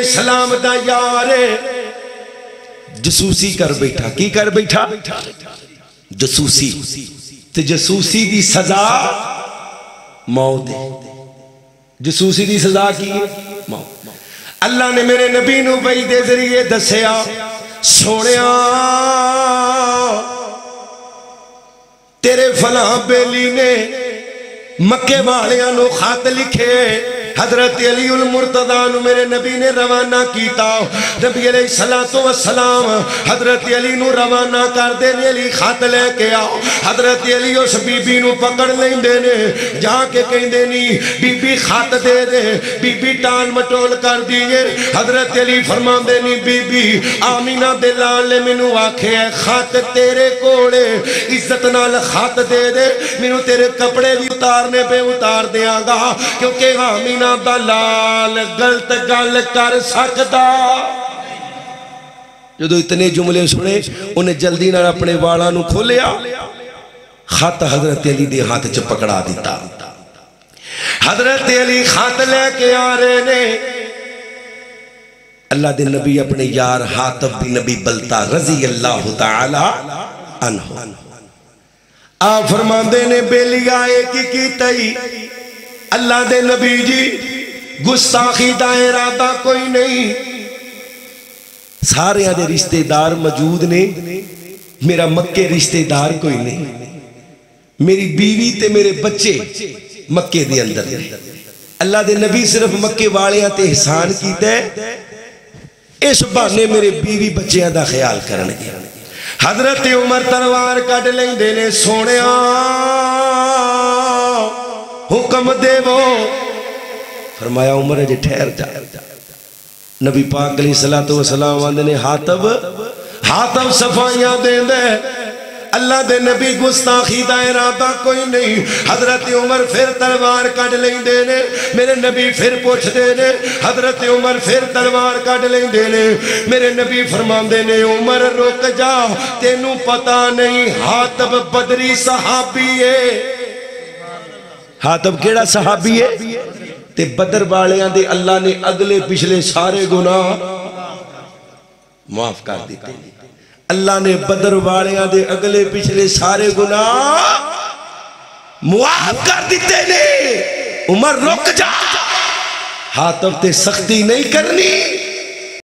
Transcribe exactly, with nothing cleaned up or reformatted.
السلام دا یار جسوسی کر بیٹھا. کی کر بیٹھا؟ جسوسی. تے جسوسی دی سزا موت ہے. جسوسی دی سزا کی موت. اللہ نے میرے نبی نو وحی دے ذریعے دسیا سونیا تیرے فلاں بیلی نے مکے والیاں نو خط لکھے. حضرت علی المرتضیٰ نو میرے نبی نے روانہ کیتا. نبی علیہ السلام حضرت علی نو روانہ کر دے نے علی خط لے کے آؤ. حضرت علی اس بی بی نو پکڑ لیں دے نے جا کے کہیں دے نہیں بی بی خط دے دے. بی بی ٹال مٹول کر دیئے. حضرت علی فرما دے نہیں بی بی آمینہ دے لال لے منو آکھے ہے خط تیرے کوڑے عزت نال خط دے دے منو تیرے کپڑے بھی اتارنے پہ اتار دیا گا کیونکہ آمینہ دلال غلط گل کر سکتا. جدو اتنے جملے سنے انہیں جلدی نہ اپنے والا نو کھولیا. خط حضرت علی دے ہاتھ چ پکڑا دیتا. حضرت علی خط لے کے آ رہے نے. اللہ دے نبی اپنے یار حاتب بھی نبی بلتا رضی اللہ تعالی عنہ آ فرماندے نے بیلی آئے کی کی تئی. اللہ دے نبی جی گستاخی دا ارادہ کوئی نہیں. سارے دے رشتہ دار موجود نے میرا مکے رشتہ دار کوئی نہیں. میری بیوی تے میرے بچے مکے دے اندر نے. اللہ دے نبی صرف مکے والیاں تے احسان کیتا ہے اس بہانے میرے بیوی بچیاں دا خیال کرنے. حضرت عمر تلوار کٹ لیں دینے سونیا حکم دے وہ. فرمایا عمر جے ٹھہر جا. نبی پاک علیہ السلام آندے نے حاتب حاتب صفائیاں دیں دے. اللہ دے نبی گستاخی دا ارادہ کوئی نہیں. حضرت عمر پھر تلوار کٹ لیں دینے. میرے نبی پھر پوچھ دینے. حضرت عمر پھر تلوار کٹ لیں دینے. میرے نبی فرمان دینے عمر رک جا تینوں پتا نہیں حاتب بدری صحابی ہے. حاتب کیڑا صحابی ہے تے بدر والیاں دے اللہ نے اگلے پچھلے سارے گناہ معاف کر دیتے. اللہ نے بدر والیاں دے اگلے پچھلے سارے گناہ معاف کر دیتے نے. عمر رک جا حاتب تے سختی نہیں کرنی.